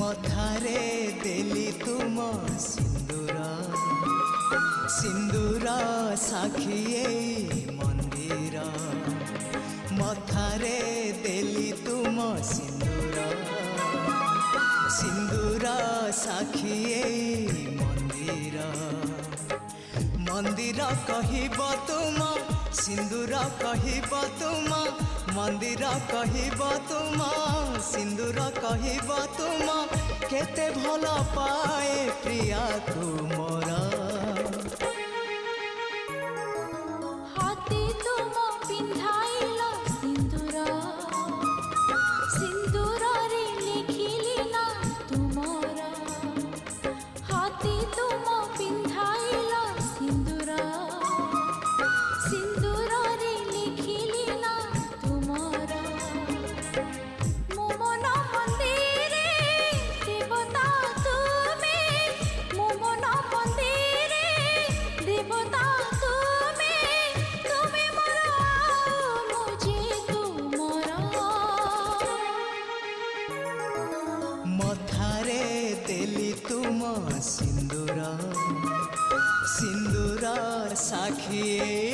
मथारे देली तुम सिंदूर सिंदूर साखी मंदिर मथारे देली तुम सिंदूर सिंदूर साखी मंदिर मंदिर कहब तुम सिंदूर कहब तुम मंदिर कहब तुम सिंदूर कहब तुम केते भल पाए प्रिया तुमर हाथी तुम पिंधाइल सिंदूर सिंदूर रे लिखिली ना तुमर हाथी तुम पिंधाइल सिंदूर सिंदूर रे लिखिली ना तुमर मो मन मंदिरे देवता तुमे मो मन मंदिरे देवता तुमे तुमे मोर मुझे तुमर मथारे देली तुम सिंदूर सिंदूर साखी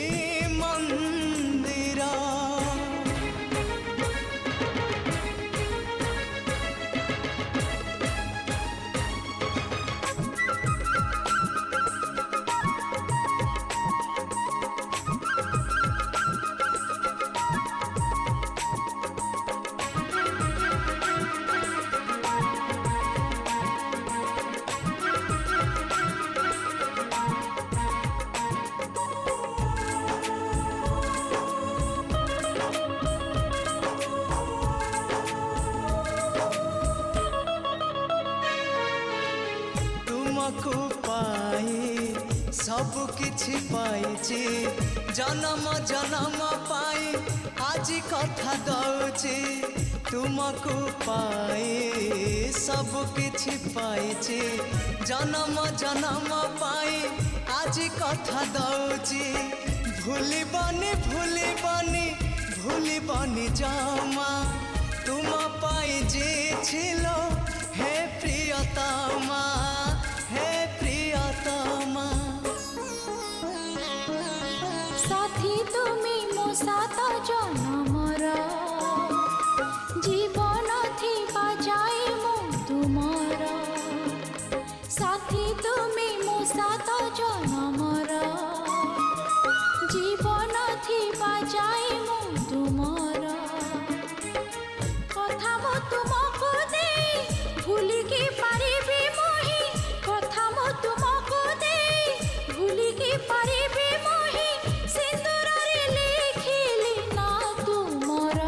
मंदिर तुमको पाई सब किछि पाइछि जन्म जन्म पाई आज कथा दउछि तुमको पाई सब किछि पाइछि जन्म जन्म पाई आज कथा दउछि भूलिबनी भूलिबनी भूलिबनी जमा तुम पाई जे छिलो हे प्रियतमा हे प्रियतमा साथी तुमी मो सात जनमर जीवन थी बाजाए मो तुमर साथी तुमी मो सात जनमर जीवन थी बाजाए मो तुमर कथा मो तुमको दे भूली की पारिबी मोही कथा मो तुमको दे भूली की पारिबी मोही सिंदूर रे लिखिली ना तुमर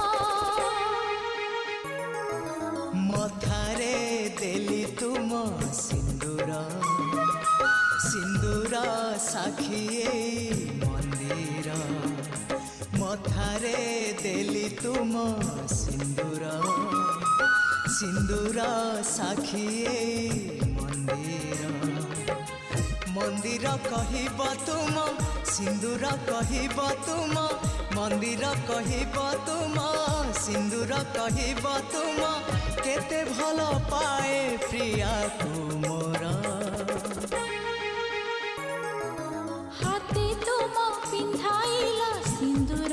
मथारे देली तुम सिंदूर सिंदूर साखी मंदिर मथारे देली तुम सिंदूर सिंदूर साखी मंदिर मंदिर कहब तुम सिंदूर कहब तुम मंदिर कहब तुम सिंदूर कहब तुम केते भल पाए प्रिया तुमर हाथी तुम पिंधाइल सिंदूर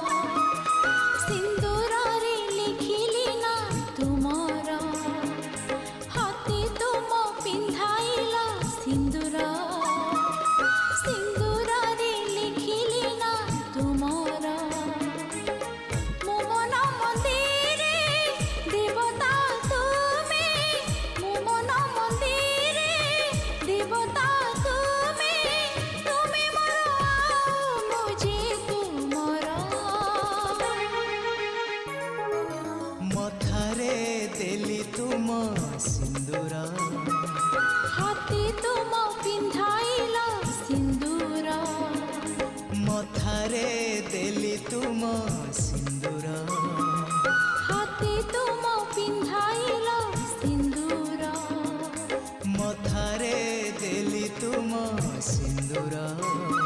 सिंदूर रे लिखिली ना तुमर हाथी तुम पिंधाइल सिंदूर सिंदूर रे लिखिली ना तुमर मो मन मंदिरे देवता तुमे मो मन मंदिरे देवता तुमे तुमे मोर मुझे तुमर मथारे देली तुम सिंदूर हाथी तुम पिंधाइल सिंदूर मथारे देली तुम सिंदूर हाथी तुम पिंधाइल सिंदूर मथारे देली तुम सिंदूर